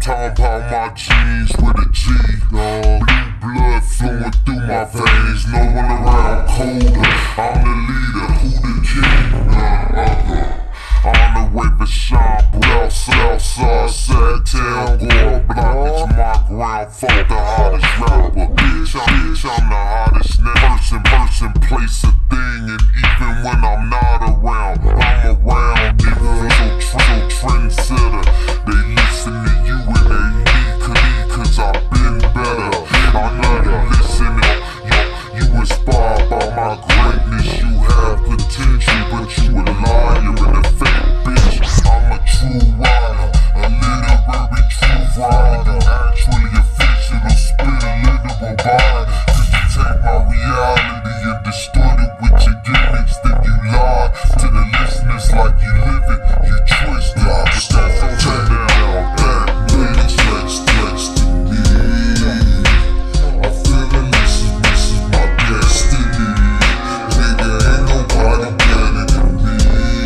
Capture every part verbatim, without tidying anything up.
talking about my jeans with a G, dog. Blue blood flowing through my veins. No one around colder. I'm the leader, who the king? Uh, uh, on the way for Sean, outside, outside, sad town, go block, it's my ground, fuck the hottest rapper. Bitch, I'm, bitch, I'm the hottest nigga. Person, person, place a thing, and even when I'm not around, I'm around. Nigga, so, so trendsetter. They listen to you and they need cause, cause I've been better. I know you listening, you, you inspired by my greatness. You have potential, but you a liar and a fake bitch. I'm a true rider, a literary true rider. Actually a fictional, spit a literal body. Cause you take my reality and distort it with your gimmicks. Then you lie to the listeners like you live it. You twist it, I start from turn down. That bitch next, next to me. I'm feeling this is, this is my destiny. Nigga, ain't nobody better than me.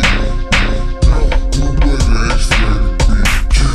Who better expect to be?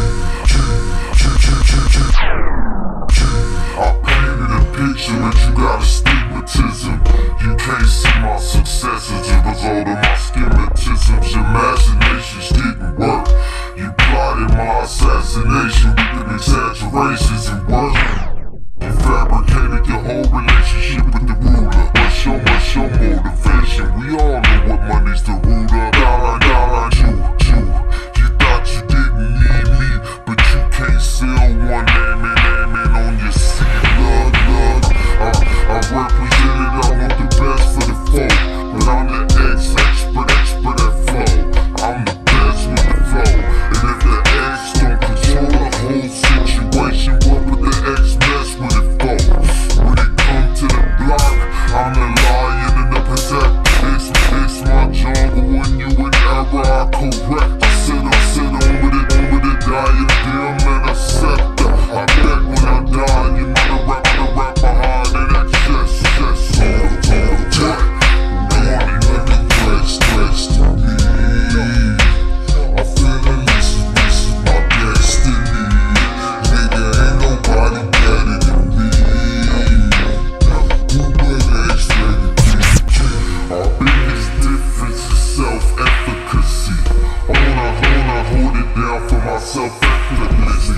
I painted a picture, but you got astigmatism. You can't see my success as a result of my schematisms. Your imaginations didn't work. You plotted my assassination with the exaggerations and words. You fabricated your whole relationship with the ruler. What's your, what's your motivation? We all know what money's the ruler. Dollar, dollar, you, you. You thought you didn't need me, but you can't sell one name and name it on your seat. Lug, lug. I, I represented, I want the best for the folk. But I'm the X, expert, expert at flow. I'm the best with the flow. And if the X don't control the whole situation, what would the X mess with it for? When it come to the block, I'm the lion and the protector. It's, it's my jungle when you in error, I correct. I sit on, sit on with it, on with it, diadem and a scepter. I bet when I die, you know the rap, the rap behind it, that chest, chest, all the, all the time. Money, let me flex, flex to me. I'm feeling this is, this is my destiny. Nigga, ain't nobody better than me. Who better expect to be? Our biggest difference is self-efficacy. I wanna, wanna hold it down for myself effortless.